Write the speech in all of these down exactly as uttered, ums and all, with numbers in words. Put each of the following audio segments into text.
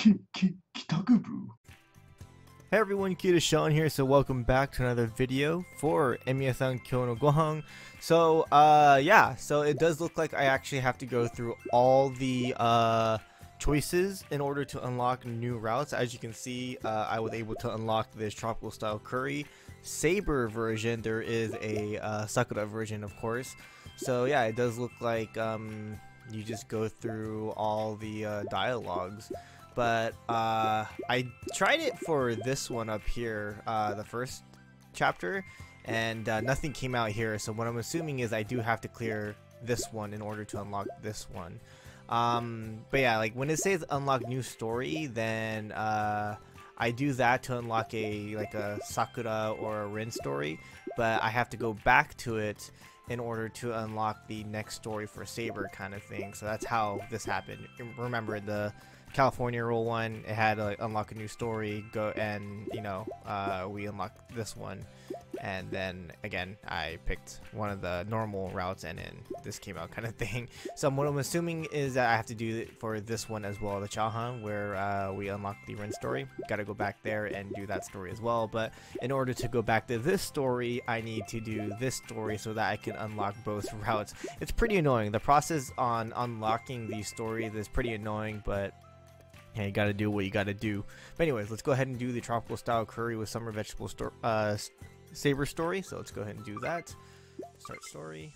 Hey everyone, Kita Sean here, so welcome back to another video for Emiya-san Kyo no Gohan. So, uh, yeah, so it does look like I actually have to go through all the, uh, choices in order to unlock new routes. As you can see, uh, I was able to unlock this tropical style curry saber version. There is a, uh, Sakura version, of course. So, yeah, it does look like, um, you just go through all the, uh, dialogues. But uh, I tried it for this one up here, uh, the first chapter, and uh, nothing came out here. So what I'm assuming is I do have to clear this one in order to unlock this one. Um, but yeah, like when it says unlock new story, then uh, I do that to unlock a like a Sakura or a Rin story. But I have to go back to it in order to unlock the next story for Saber kind of thing. So that's how this happened. Remember the California roll one, it had to like, unlock a new story, go and you know uh, we unlocked this one, and then again I picked one of the normal routes and then this came out kind of thing. So what I'm assuming is that I have to do it for this one as well, the Chahan, where uh, we unlock the Rin story. Got to go back there and do that story as well, but in order to go back to this story I need to do this story so that I can unlock both routes. It's pretty annoying. The process on unlocking these stories is pretty annoying, but yeah, you gotta do what you gotta do. But anyways, let's go ahead and do the tropical style curry with summer vegetable sto uh, saber story. So let's go ahead and do that. Start story.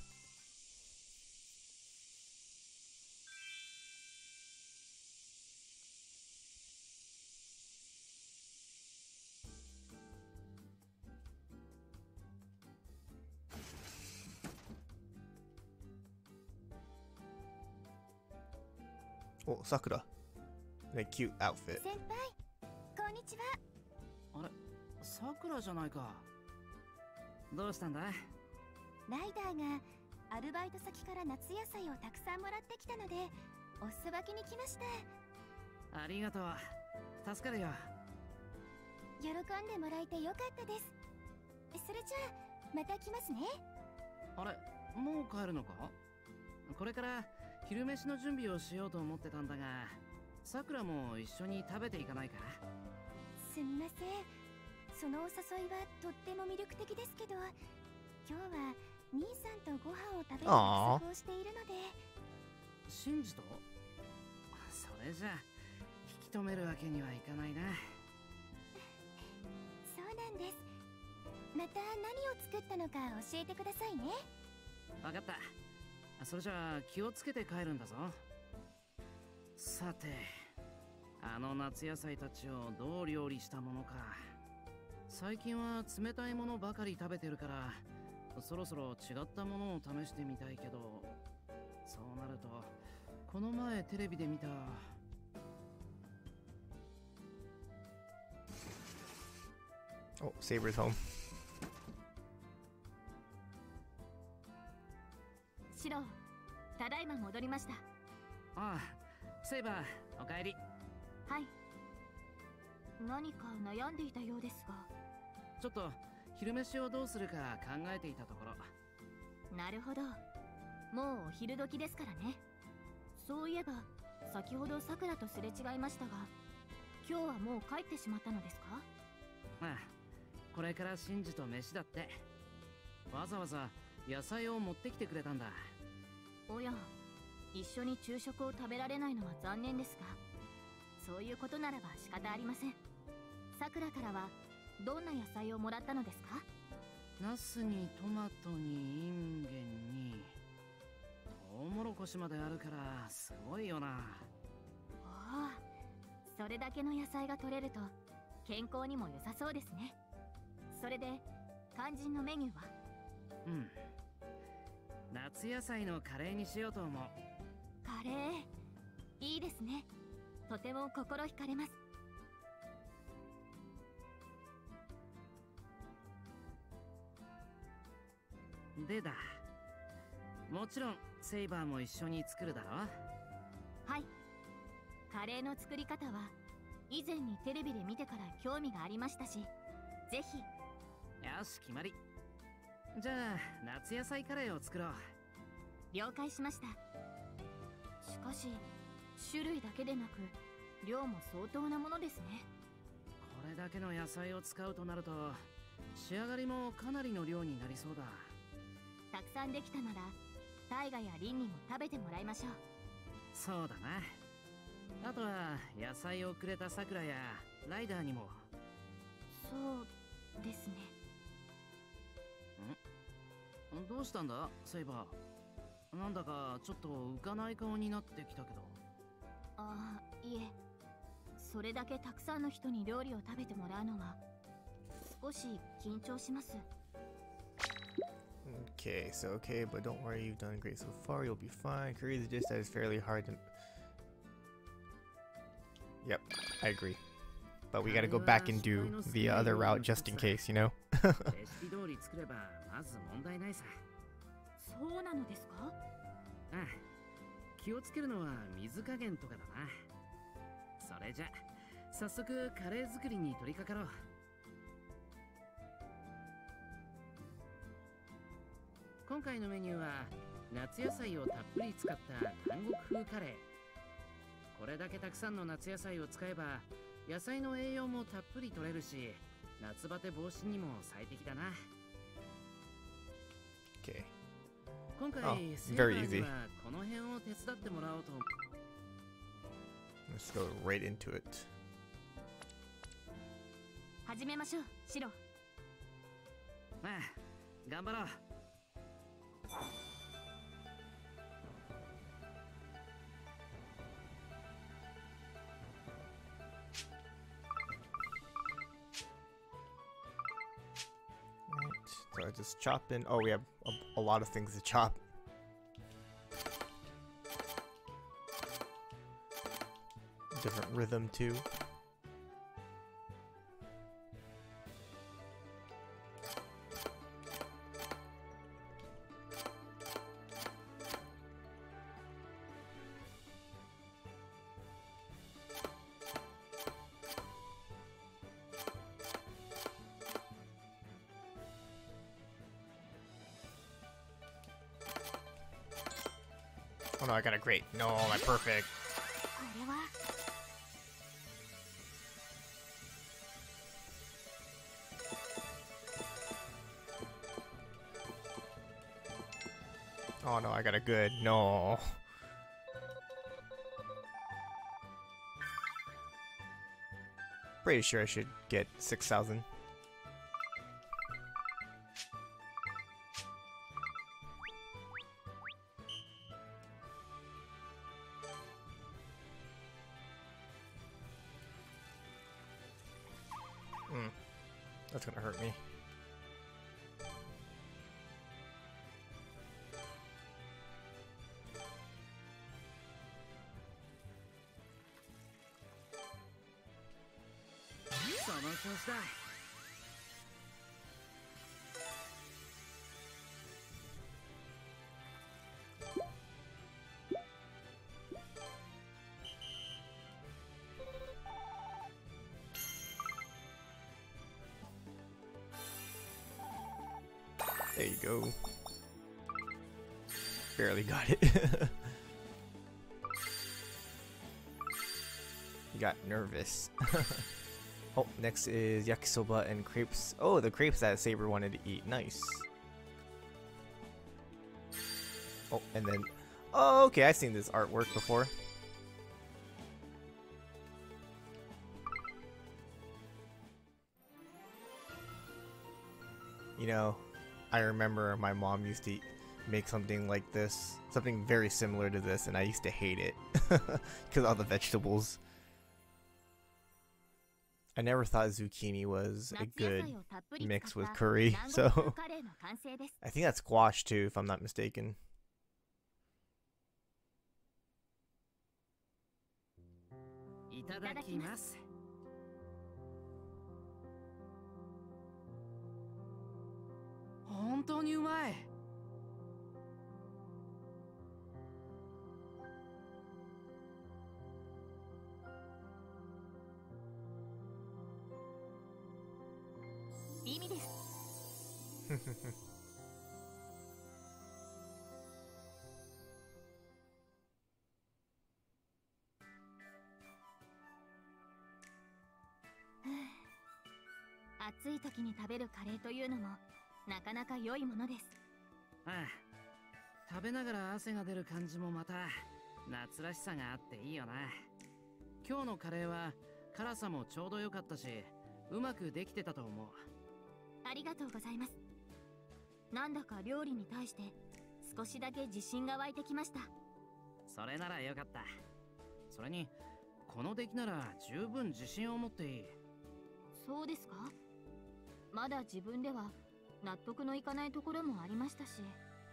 Oh, Sakura. A cute outfit. 先輩、こんにちは。 あれ、さくらじゃないか。どうしたんだ？ ライダーがアルバイト先から夏野菜をたくさんもらってきたので、お裾分けに来ました。 ありがとう。助かるよ。 喜んでもらえてよかったです。それじゃあまた来ますね。 あれ、もう帰るのか？これから昼飯の準備をしようと思ってたんだが。さくらも一緒に食べていかないか？ すみません。そのお誘いはとっても魅力的ですけど、今日は兄さんとご飯を食べる約束をしているので。 シンジと？それじゃ引き止めるわけにはいかないな。 そうなんです。また何を作ったのか教えてくださいね。 わかった。それじゃあ気をつけて帰るんだぞ。さて、あの夏野菜たちをどう料理したものか。最近は冷たいものばかり食べてるから、そろそろ違ったものを試してみたいけど、そうなるとこの前テレビで見た。 Oh, Saber's home. シロ、ただいま戻りました。 ああ、セイバー、おかえり。 はい。何か悩んでいたようですが。 ちょっと昼飯をどうするか考えていたところ。 なるほど。もうお昼時ですからね。そういえば先ほどさくらとすれ違いましたが、今日はもう帰ってしまったのですか？ ああ、これからシンジと飯だって。わざわざ野菜を持ってきてくれたんだ。 おや、一緒に昼食を食べられないのは残念ですが、そういうことならば仕方ありません。さくらからはどんな野菜をもらったのですか？ ナスにトマトにインゲンにトウモロコシまであるからすごいよな。 おお、それだけの野菜が取れると健康にも良さそうですね。それで肝心のメニューは？ うん、夏野菜のカレーにしようと思う。 カレー、いいですね。とても心惹かれます。 でだ、もちろんセイバーも一緒に作るだろ？ はい。カレーの作り方は以前にテレビで見てから興味がありましたし、ぜひ。 よし、決まり。じゃあ夏野菜カレーを作ろう。 了解しました。しかし種類だけでなく量も相当なものですね。 これだけの野菜を使うとなると仕上がりもかなりの量になりそうだ。 たくさんできたならタイガやリンにも食べてもらいましょう。 そうだな。あとは野菜をくれたさくらやライダーにも。 そうですね。 んどうしたんだセイバー。なんだかちょっと浮かない顔になってきたけど。 ああ、いえ、それだけたくさんの人に料理を食べてもらうのは少し緊張します。 Okay, so okay, but don't worry, you've done great so far. You'll be fine. Curry is a dish that is fairly hard to. Yep, I agree. But we gotta go back and do the other route just in case, you know? レシピ通り作ればまず問題ないさ。 そうなのですか？ ああ、気をつけるのは水加減とかだな。それじゃ早速カレー作りに取り掛かろう。今回のメニューは夏野菜をたっぷり使った南国風カレー。これだけたくさんの夏野菜を使えば野菜の栄養もたっぷり取れるし、夏バテ防止にも最適だな。 Okay. 今回、 Oh, セイバ very ー easy. にはこの辺を手伝ってもらおうと。 Let's go right into it. 始めましょう、シロ。 まあ、頑張ろう。 So I just chop in. Oh, we have a, a lot of things to chop. Different rhythm too. Oh no, I got a great. No, my perfect. これは Oh no, I got a good. No. Pretty sure I should get six thousand. Hmm. That's gonna hurt me. There you go. Barely got it. You got nervous. Oh, next is yakisoba and crepes. Oh, the crepes that Saber wanted to eat. Nice. Oh, and then... Oh, okay, I've seen this artwork before. You know, I remember my mom used to make something like this. Something very similar to this, and I used to hate it. Because all the vegetables. I never thought zucchini was a good mix with curry, so I think that's squash too, if I'm not mistaken. Itadakimasu. 本当にうまい。 意味です。 暑い時に食べるカレーというのもなかなか良いものです。 ああ、食べながら汗が出る感じもまた夏らしさがあっていいよな。今日のカレーは辛さもちょうど良かったし、うまくできてたと思う。 ありがとうございます。なんだか料理に対して少しだけ自信が湧いてきました。 それならよかった。それにこの出来なら十分自信を持っていい。 そうですか？まだ自分では納得のいかないところもありましたし。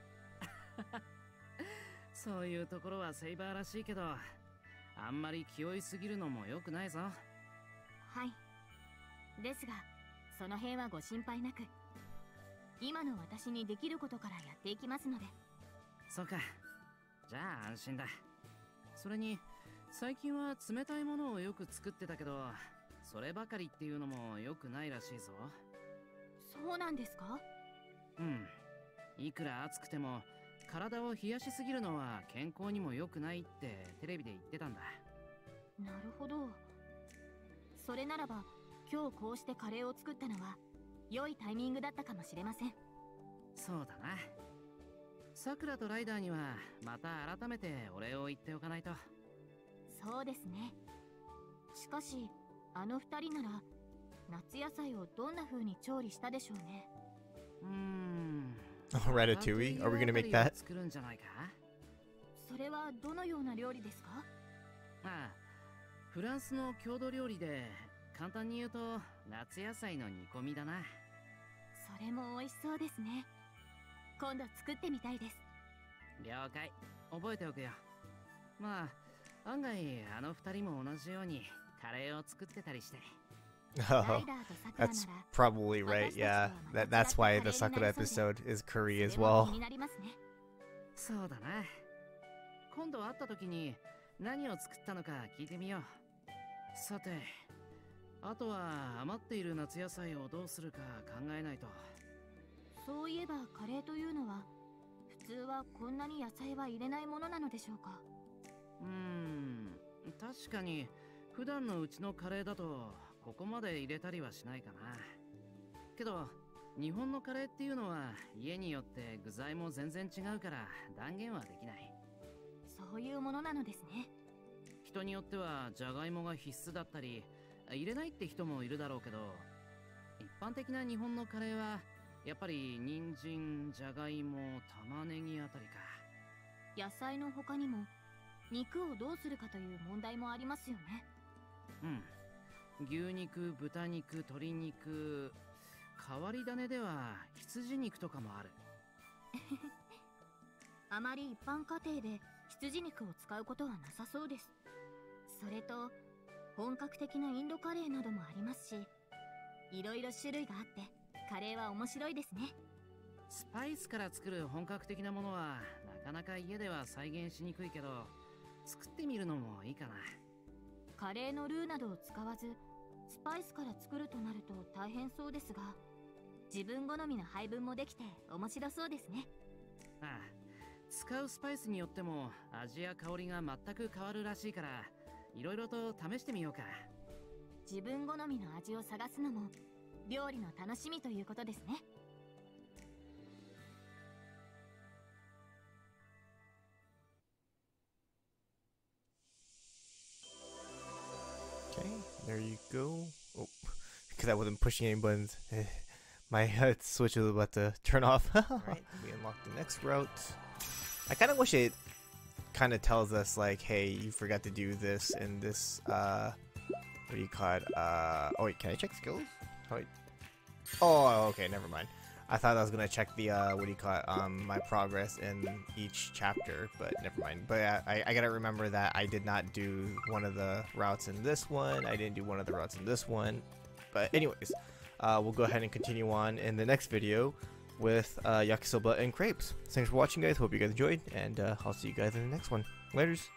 そういうところはセイバーらしいけど、あんまり気負いすぎるのも良くないぞ。 はい。ですが、その辺はご心配なく、今の私にできることからやっていきますので。 そうか。じゃあ安心だ。それに最近は冷たいものをよく作ってたけど、そればかりっていうのも良くないらしいぞ。 そうなんですか？ うん。いくら暑くても体を冷やしすぎるのは健康にも良くないってテレビで言ってたんだ。 なるほど。それならば今日こうしてカレーを作ったのは良いタイミングだったかもしれません。 そうだな。さくらとライダーにはまた改めてお礼を言っておかないと。 そうですね。しかしあの二人なら夏野菜をどんな風に調理したでしょうね。 うーん。 Ratatouille? Are we gonna make that? 作るんじゃないか？ それはどのような料理ですか？ ああ、フランスの郷土料理で、簡単に言うと夏野菜の煮込みだな。 それも美味しそうですね。今度作ってみたいです。 了解。覚えておくよ。まあ案外あの二人も同じようにカレーを作ってたりして。 Oh, that's probably right. Yeah, that that's why the Sakura episode is curry as well. そうだな。今度会った時に何を作ったのか聞いてみよう。さて、あとは余っている夏野菜をどうするか考えないと。 そういえばカレーというのは普通はこんなに野菜は入れないものなのでしょうか？ うーん、確かに普段のうちのカレーだとここまで入れたりはしないかな。けど日本のカレーっていうのは家によって具材も全然違うから断言はできない。 そういうものなのですね。 人によってはじゃがいもが必須だったり入れないって人もいるだろうけど、一般的な日本のカレーはやっぱり人参、じゃがいも、玉ねぎあたりか。 野菜の他にも肉をどうするかという問題もありますよね。 うん。牛肉、豚肉、鶏肉、変わり種では羊肉とかもある。 あまり一般家庭で羊肉を使うことはなさそうです。それと本格的なインドカレーなどもありますし、いろいろ種類があってカレーは面白いですね。 スパイスから作る本格的なものはなかなか家では再現しにくいけど、作ってみるのもいいかな。 カレーのルーなどを使わずスパイスから作るとなると大変そうですが、自分好みの配分もできて面白そうですね。 ああ、使うスパイスによっても味や香りが全く変わるらしいから、いろいろと試してみようか。 自分好みの味を探すのも料理の楽しみということですね。 Okay, there you go. Oh, because I wasn't pushing any buttons, my uh, switch was about to turn off. Alright, we unlocked the next route. I kind of wish it kind of tells us like, hey, you forgot to do this and this, uh, what do you call it? Uh, oh wait, can I check skills? Oh, wait. Oh, okay, never mind. I thought I was gonna check the, uh, what do you call it, um, my progress in each chapter, but never mind. But uh, I, I gotta remember that I did not do one of the routes in this one. I didn't do one of the routes in this one. But anyways, uh, we'll go ahead and continue on in the next video with uh, yakisoba and crepes. Thanks for watching, guys. Hope you guys enjoyed, and uh, I'll see you guys in the next one. Laters.